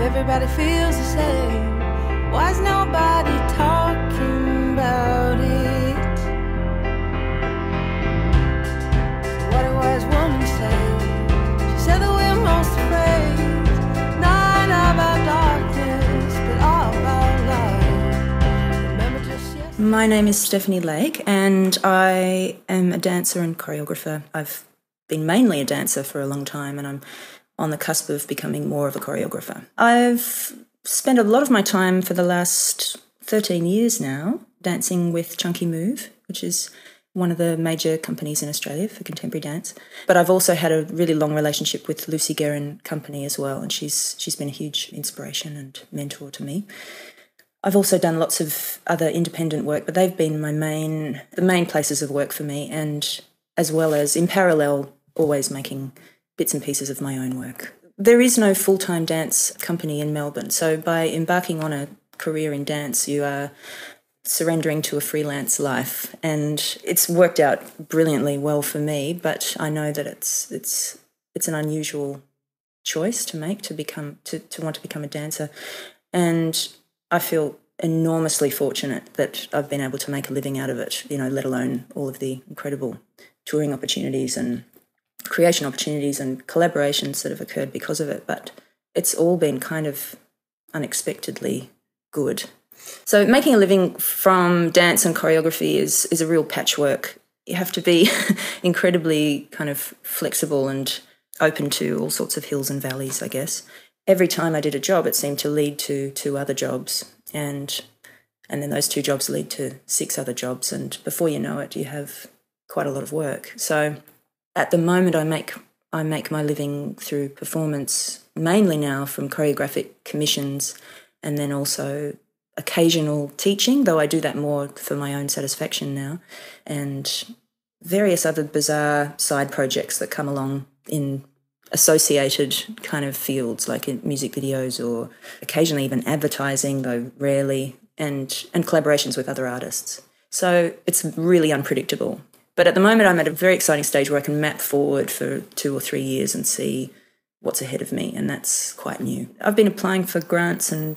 everybody feels the same. Why's nobody talking about it? What a wise woman said. She said that we're most afraid, not of our darkness, but of our light. Remember just yesterday. My name is Stephanie Lake, and I am a dancer and choreographer. I've been mainly a dancer for a long time, and I'm on the cusp of becoming more of a choreographer. I've spent a lot of my time for the last 13 years now dancing with Chunky Move, which is one of the major companies in Australia for contemporary dance. But I've also had a really long relationship with Lucy Guerin Company as well, and she's been a huge inspiration and mentor to me. I've also done lots of other independent work, but they've been the main places of work for me, and as well as in parallel always making bits and pieces of my own work. There is no full-time dance company in Melbourne, so by embarking on a career in dance, you are surrendering to a freelance life, and it's worked out brilliantly well for me. But I know that it's an unusual choice to make to want to become a dancer, and I feel enormously fortunate that I've been able to make a living out of it. Let alone all of the incredible touring opportunities and creation opportunities and collaborations that have occurred because of it, but it's all been kind of unexpectedly good. So making a living from dance and choreography is a real patchwork. You have to be incredibly kind of flexible and open to all sorts of hills and valleys, I guess. Every time I did a job, it seemed to lead to 2 other jobs, and then those 2 jobs lead to 6 other jobs, and before you know it, you have quite a lot of work. So at the moment, I make my living through performance, mainly now from choreographic commissions, and then also occasional teaching, though I do that more for my own satisfaction now, and various other bizarre side projects that come along in associated kind of fields, like in music videos or occasionally even advertising, though rarely, and collaborations with other artists. So it's really unpredictable. But at the moment, I'm at a very exciting stage where I can map forward for 2 or 3 years and see what's ahead of me, and that's quite new. I've been applying for grants and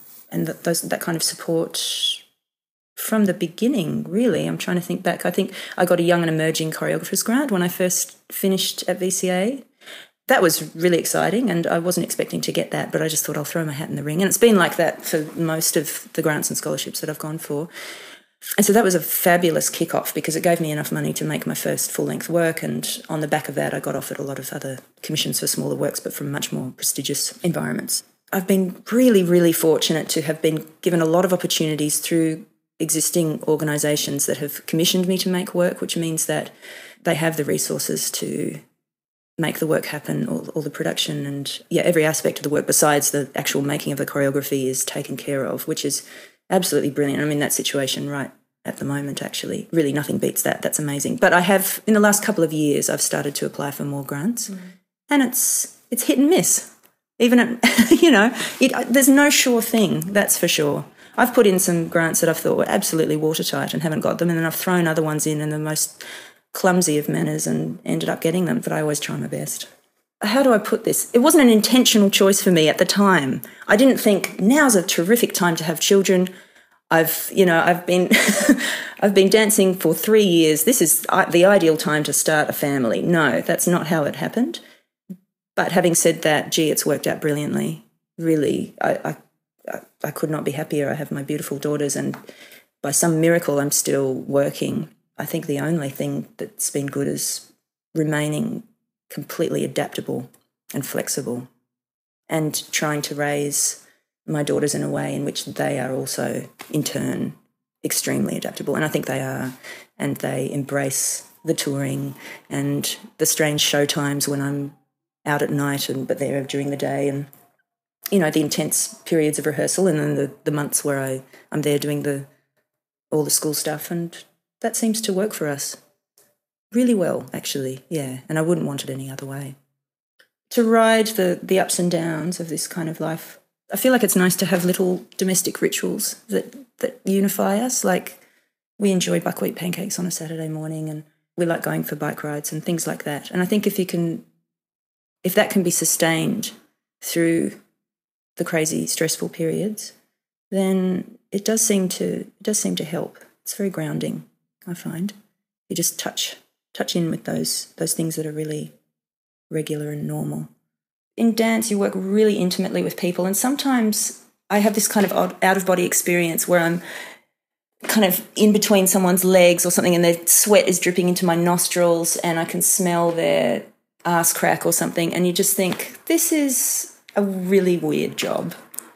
that kind of support from the beginning, really. I'm trying to think back. I think I got a Young and Emerging Choreographers grant when I first finished at VCA. That was really exciting, and I wasn't expecting to get that, but I just thought I'll throw my hat in the ring. And it's been like that for most of the grants and scholarships that I've gone for. And so that was a fabulous kick-off because it gave me enough money to make my first full-length work, and on the back of that I got offered a lot of other commissions for smaller works but from much more prestigious environments. I've been really, really fortunate to have been given a lot of opportunities through existing organisations that have commissioned me to make work, which means that they have the resources to make the work happen, all the production and every aspect of the work besides the actual making of the choreography is taken care of, which is absolutely brilliant. I'm in that situation right at the moment, actually. Really, nothing beats that. That's amazing. But I have, in the last couple of years, I've started to apply for more grants, and it's hit and miss. Even at, there's no sure thing, that's for sure. I've put in some grants that I've thought were absolutely watertight and haven't got them, and then I've thrown other ones in the most clumsy of manners and ended up getting them, but I always try my best. How do I put this? It wasn't an intentional choice for me at the time. I didn't think now's a terrific time to have children. I've been I've been dancing for 3 years. This is the ideal time to start a family. No, that's not how it happened. But having said that, it's worked out brilliantly. Really, I could not be happier. I have my beautiful daughters, and by some miracle, I'm still working. I think the only thing that's been good is remaining completely adaptable and flexible and trying to raise my daughters in a way in which they are also, in turn, extremely adaptable. And I think they are, and they embrace the touring and the strange show times when I'm out at night but they're during the day, and, the intense periods of rehearsal, and then the months where I'm there doing all the school stuff, and that seems to work for us really well, actually, and I wouldn't want it any other way. To ride the ups and downs of this kind of life, I feel like it's nice to have little domestic rituals that unify us, like we enjoy buckwheat pancakes on a Saturday morning, and we like going for bike rides and things like that. And I think if that can be sustained through the crazy, stressful periods, then it does seem to help. It's very grounding, I find. You just touch in with those things that are really regular and normal. In dance, you work really intimately with people, and sometimes I have this kind of out-of-body experience where I'm kind of in between someone's legs or something, and their sweat is dripping into my nostrils and I can smell their ass crack or something, and you just think, this is a really weird job.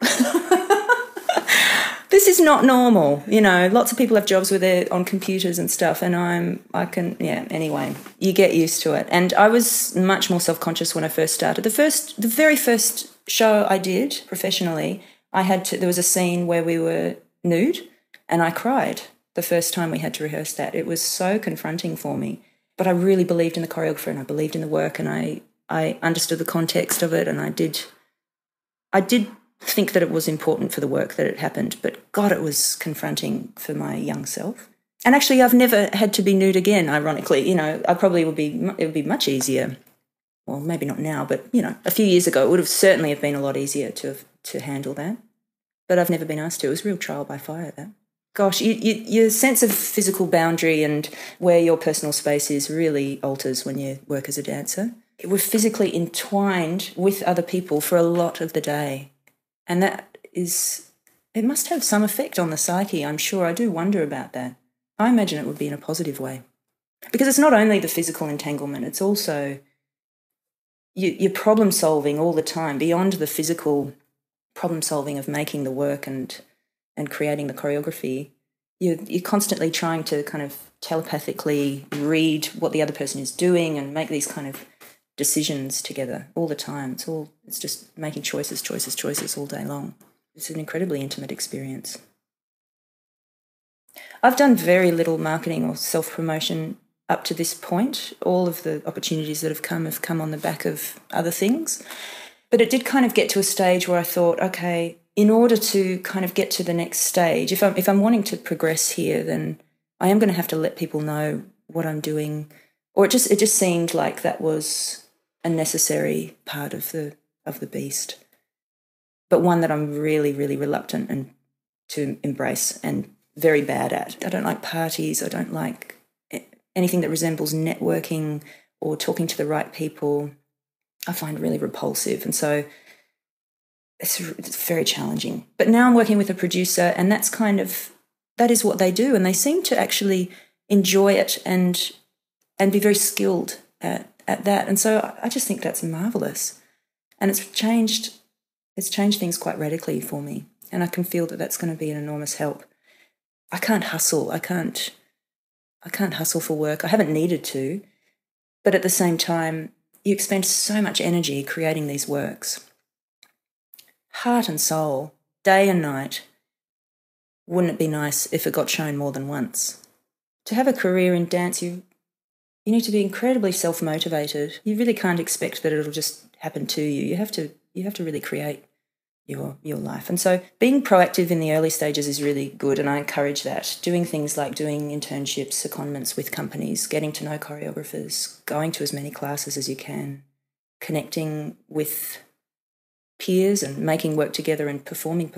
This is not normal, Lots of people have jobs where they're on computers and stuff, and anyway, you get used to it. And I was much more self-conscious when I first started. The very first show I did professionally, there was a scene where we were nude, and I cried the first time we had to rehearse that. It was so confronting for me. But I really believed in the choreographer, and I believed in the work, and I understood the context of it, and I did think that it was important for the work that it happened, but God, it was confronting for my young self. And actually, I've never had to be nude again, ironically. I probably it would be much easier. Well, maybe not now, but, a few years ago, it would have certainly been a lot easier to handle that. But I've never been asked to. It was real trial by fire, that. Gosh, your sense of physical boundary and where your personal space is really alters when you work as a dancer. We're physically entwined with other people for a lot of the day. And it must have some effect on the psyche, I'm sure. I do wonder about that. I imagine it would be in a positive way. Because it's not only the physical entanglement, it's also you're problem solving all the time, beyond the physical problem solving of making the work and creating the choreography. You're constantly trying to kind of telepathically read what the other person is doing and make these kind of decisions together all the time. It's just making choices all day long. It's an incredibly intimate experience. I've done very little marketing or self-promotion up to this point. All of the opportunities that have come on the back of other things. But it did kind of get to a stage where I thought, okay, in order to kind of get to the next stage, if I'm wanting to progress here, then I am going to have to let people know what I'm doing. Or it just seemed like that was a necessary part of the beast, but one that I'm really, really reluctant to embrace and very bad at. I don't like parties. I don't like anything that resembles networking or talking to the right people. I find really repulsive, and so it's very challenging. But now I'm working with a producer, and that is what they do, and they seem to actually enjoy it and be very skilled at that. And so I just think that's marvellous. And it's changed things quite radically for me. And I can feel that that's going to be an enormous help. I can't hustle. I can't hustle for work. I haven't needed to. But at the same time, you expend so much energy creating these works. Heart and soul, day and night. Wouldn't it be nice if it got shown more than once? To have a career in dance, you need to be incredibly self-motivated. You really can't expect that it'll just happen to you. You have to really create your life. And so being proactive in the early stages is really good, and I encourage that. Doing things like doing internships, secondments with companies, getting to know choreographers, going to as many classes as you can, connecting with peers and making work together and performing.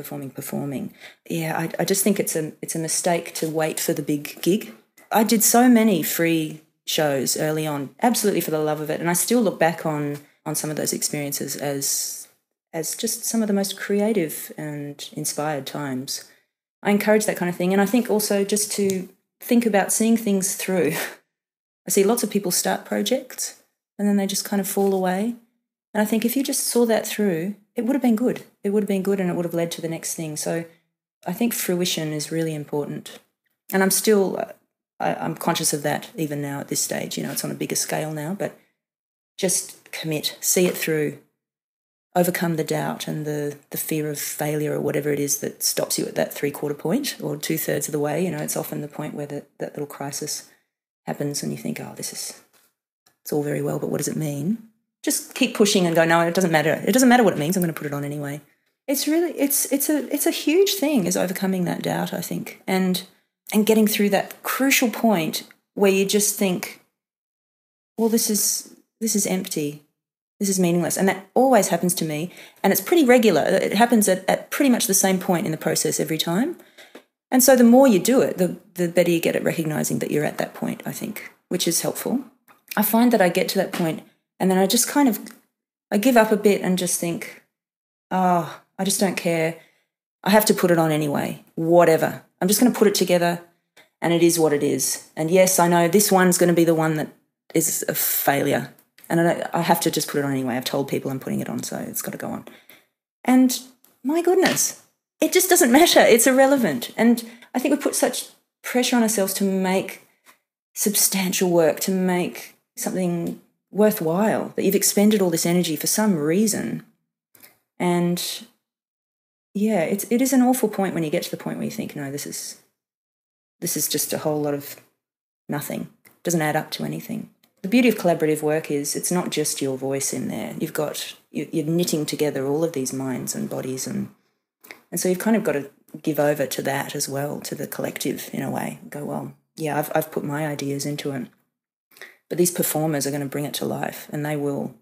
Yeah, I just think it's a mistake to wait for the big gig. I did so many free shows early on, absolutely for the love of it, and I still look back on some of those experiences as just some of the most creative and inspired times. I encourage that kind of thing, and I think also just to think about seeing things through. I see lots of people start projects and then they just kind of fall away, and I think if you just saw that through, it would have been good. It would have been good, and it would have led to the next thing. So I think fruition is really important, and I'm conscious of that even now at this stage. It's on a bigger scale now, but just commit, see it through, overcome the doubt and the fear of failure or whatever it is that stops you at that 3/4 point or 2/3 of the way. It's often the point where that little crisis happens and you think, it's all very well, but what does it mean? Just keep pushing and go, no, it doesn't matter. It doesn't matter what it means. I'm going to put it on anyway. It's really, it's a huge thing, is overcoming that doubt, I think, and getting through that crucial point where you just think, well, this is empty. This is meaningless. And that always happens to me. And it's pretty regular. It happens at pretty much the same point in the process every time. And so the more you do it, the better you get at recognising that you're at that point, I think, which is helpful. I find that I get to that point and then I just I give up a bit and just think, oh, I just don't care. I have to put it on anyway, whatever. I'm just going to put it together and it is what it is. And yes, I know this one's going to be the one that is a failure. And I have to just put it on anyway. I've told people I'm putting it on, so it's got to go on. And my goodness, it just doesn't matter. It's irrelevant. And I think we put such pressure on ourselves to make substantial work, to make something worthwhile, that you've expended all this energy for some reason. And yeah, it is an awful point when you get to the point where you think, no, this is just a whole lot of nothing. It doesn't add up to anything. The beauty of collaborative work is it's not just your voice in there. You're knitting together all of these minds and bodies, and so you've kind of got to give over to that as well, to the collective in a way. Go, well, yeah, I've put my ideas into it, but these performers are going to bring it to life, and they will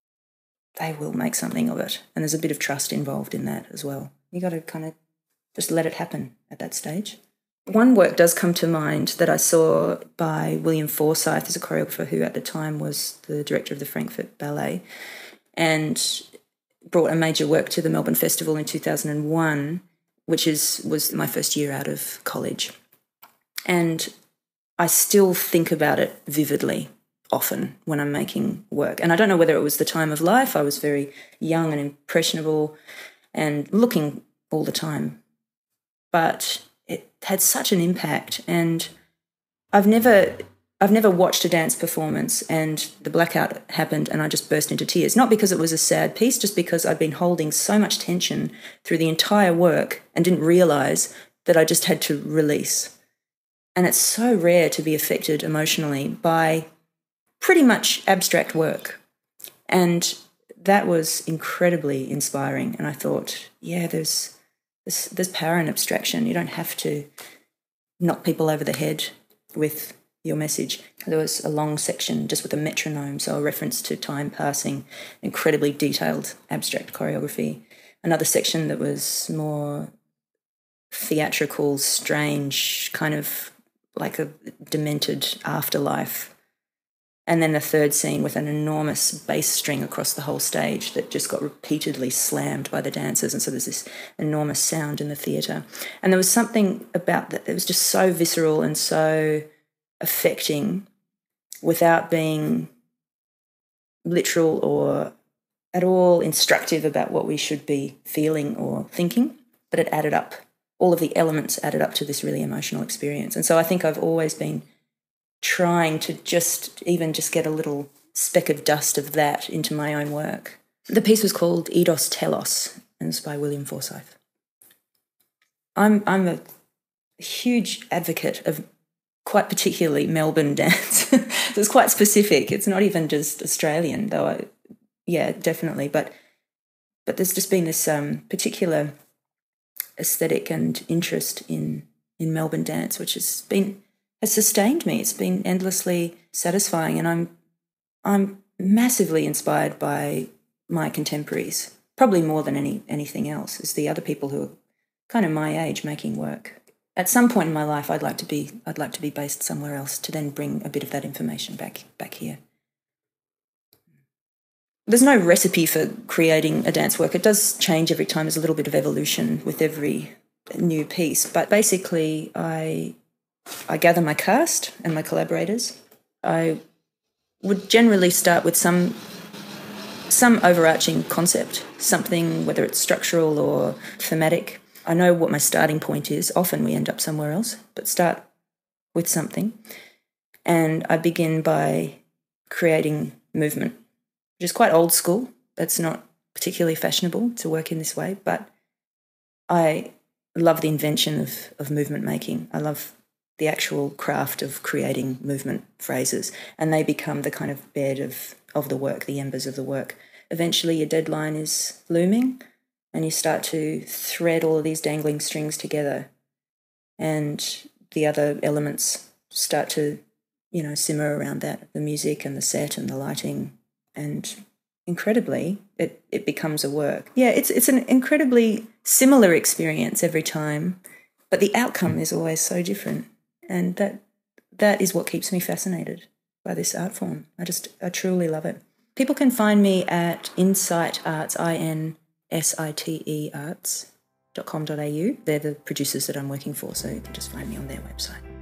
make something of it. And there's a bit of trust involved in that as well. You got to kind of just let it happen at that stage. One work does come to mind that I saw by William Forsyth, as a choreographer who at the time was the director of the Frankfurt Ballet, and brought a major work to the Melbourne Festival in 2001, which was my first year out of college. And I still think about it vividly often when I'm making work. And I don't know whether it was the time of life. I was very young and impressionable and looking all the time. But it had such an impact, and I've never watched a dance performance and the blackout happened and I just burst into tears. Not because it was a sad piece, just because I'd been holding so much tension through the entire work and didn't realise that I just had to release. And it's so rare to be affected emotionally by pretty much abstract work. And that was incredibly inspiring. And I thought, yeah, there's power in abstraction. You don't have to knock people over the head with your message. There was a long section just with a metronome, so a reference to time passing, incredibly detailed abstract choreography. Another section that was more theatrical, strange, kind of like a demented afterlife. And then the third scene with an enormous bass string across the whole stage that just got repeatedly slammed by the dancers. And so there's this enormous sound in the theatre. And there was something about that was just so visceral and so affecting without being literal or at all instructive about what we should be feeling or thinking. But it added up. All of the elements added up to this really emotional experience. And so I think I've always been trying to just get a little speck of dust of that into my own work. The piece was called Eidos Telos, and it's by William Forsyth. I'm a huge advocate of quite particularly Melbourne dance. It's quite specific. It's not even just Australian, though. Definitely. But there's just been this particular aesthetic and interest in Melbourne dance, which has sustained me. It's been endlessly satisfying, and I'm massively inspired by my contemporaries. Probably more than anything else is the other people who are kind of my age making work. At some point in my life, I'd like to be based somewhere else to then bring a bit of that information back here. There's no recipe for creating a dance work. It does change every time. There's a little bit of evolution with every new piece, but basically I gather my cast and my collaborators. I would generally start with some overarching concept, something, whether it's structural or thematic. I know what my starting point is. Often we end up somewhere else, but start with something. And I begin by creating movement, which is quite old school. That's not particularly fashionable to work in this way, but I love the invention of movement making. I love the actual craft of creating movement phrases, and they become the kind of bed of the work, the embers of the work. Eventually your deadline is looming and you start to thread all of these dangling strings together, and the other elements start to, simmer around that, the music and the set and the lighting and incredibly, it becomes a work. Yeah, it's an incredibly similar experience every time, but the outcome is always so different. And that is what keeps me fascinated by this art form. I truly love it. People can find me at Insight Arts, INSITE arts.com.au. They're the producers that I'm working for, so you can just find me on their website.